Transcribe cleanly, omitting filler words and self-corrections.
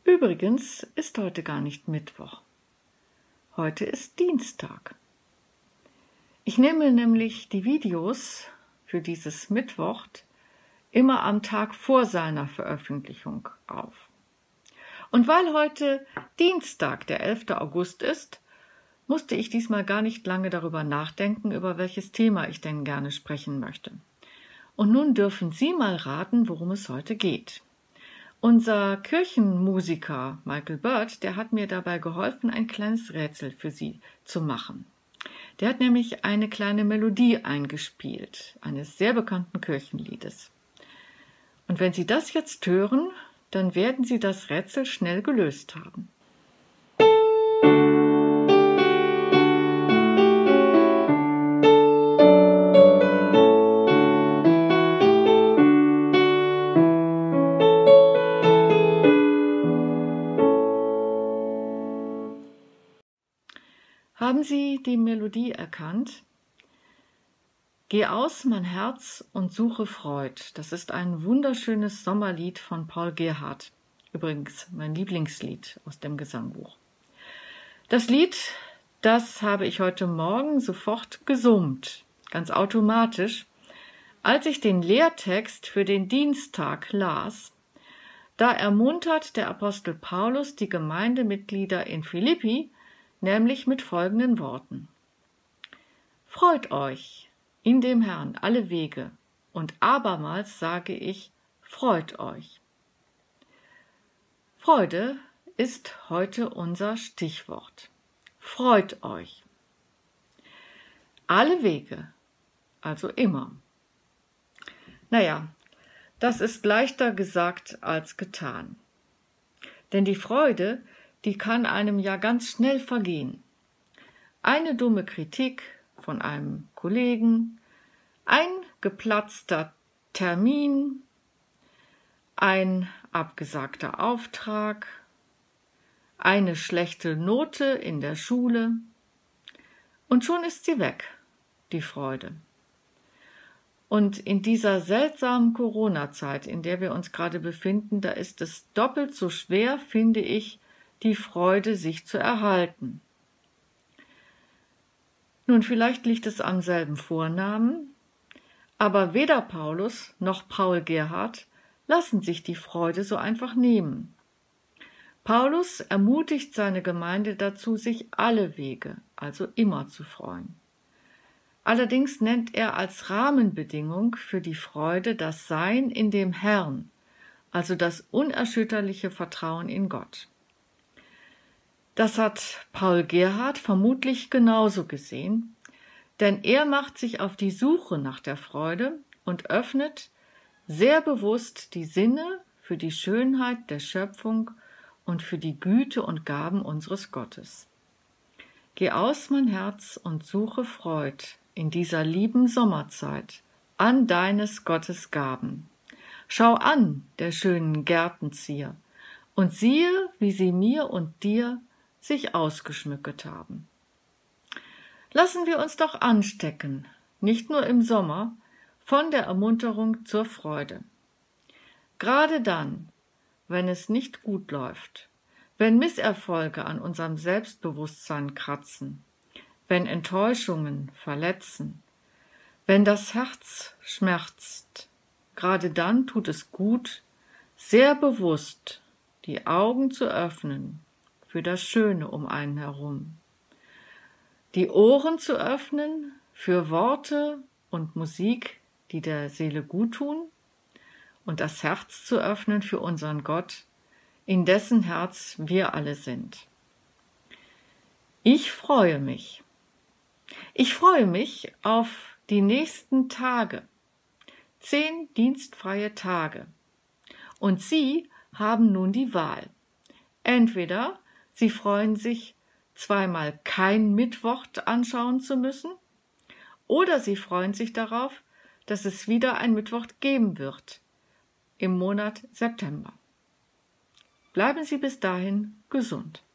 Übrigens ist heute gar nicht Mittwoch. Heute ist Dienstag. Ich nehme nämlich die Videos für dieses Mittwoch immer am Tag vor seiner Veröffentlichung auf. Und weil heute Dienstag, der 11. August ist, musste ich diesmal gar nicht lange darüber nachdenken, über welches Thema ich denn gerne sprechen möchte. Und nun dürfen Sie mal raten, worum es heute geht. Unser Kirchenmusiker Michael Bird, der hat mir dabei geholfen, ein kleines Rätsel für Sie zu machen. Der hat nämlich eine kleine Melodie eingespielt, eines sehr bekannten Kirchenliedes. Und wenn Sie das jetzt hören, dann werden Sie das Rätsel schnell gelöst haben. Haben Sie die Melodie erkannt? Geh aus, mein Herz, und suche Freud. Das ist ein wunderschönes Sommerlied von Paul Gerhardt. Übrigens mein Lieblingslied aus dem Gesangbuch. Das Lied, das habe ich heute Morgen sofort gesummt, ganz automatisch, als ich den Lehrtext für den Dienstag las. Da ermuntert der Apostel Paulus die Gemeindemitglieder in Philippi, nämlich mit folgenden Worten: Freut euch in dem Herrn alle Wege, und abermals sage ich, freut euch. Freude ist heute unser Stichwort. Freut euch. Alle Wege, also immer. Naja, das ist leichter gesagt als getan. Denn die Freude, die kann einem ja ganz schnell vergehen. Eine dumme Kritik von einem Kollegen, ein geplatzter Termin, ein abgesagter Auftrag, eine schlechte Note in der Schule und schon ist sie weg, die Freude. Und in dieser seltsamen Corona-Zeit, in der wir uns gerade befinden, da ist es doppelt so schwer, finde ich, die Freude sich zu erhalten. Nun, vielleicht liegt es am selben Vornamen, aber weder Paulus noch Paul Gerhardt lassen sich die Freude so einfach nehmen. Paulus ermutigt seine Gemeinde dazu, sich alle Wege, also immer zu freuen. Allerdings nennt er als Rahmenbedingung für die Freude das Sein in dem Herrn, also das unerschütterliche Vertrauen in Gott. Das hat Paul Gerhardt vermutlich genauso gesehen, denn er macht sich auf die Suche nach der Freude und öffnet sehr bewusst die Sinne für die Schönheit der Schöpfung und für die Güte und Gaben unseres Gottes. Geh aus, mein Herz, und suche Freud in dieser lieben Sommerzeit an deines Gottes Gaben. Schau an der schönen Gärtenzier und siehe, wie sie mir und dir sich ausgeschmücket haben. Lassen wir uns doch anstecken, nicht nur im Sommer, von der Ermunterung zur Freude. Gerade dann, wenn es nicht gut läuft, wenn Misserfolge an unserem Selbstbewusstsein kratzen, wenn Enttäuschungen verletzen, wenn das Herz schmerzt, gerade dann tut es gut, sehr bewusst die Augen zu öffnen für das Schöne um einen herum, die Ohren zu öffnen für Worte und Musik, die der Seele guttun, und das Herz zu öffnen für unseren Gott, in dessen Herz wir alle sind. Ich freue mich. Ich freue mich auf die nächsten Tage, 10 dienstfreie Tage. Und Sie haben nun die Wahl. Entweder Sie freuen sich, zweimal kein Mittwoch anschauen zu müssen, oder Sie freuen sich darauf, dass es wieder ein Mittwoch geben wird im Monat September. Bleiben Sie bis dahin gesund.